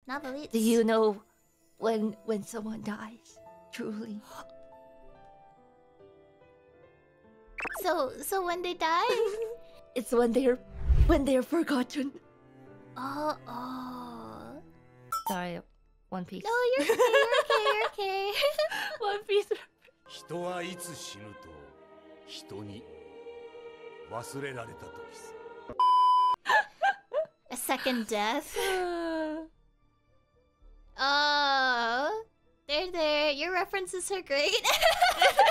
Novelites. Do you know when someone dies? Truly. So when they die? It's when they're forgotten. Oh. Sorry, One Piece. No, you're okay. One Piece. 人はいつ死ぬと人に忘れられた時さ。 A second death. Oh, there. Your references are great.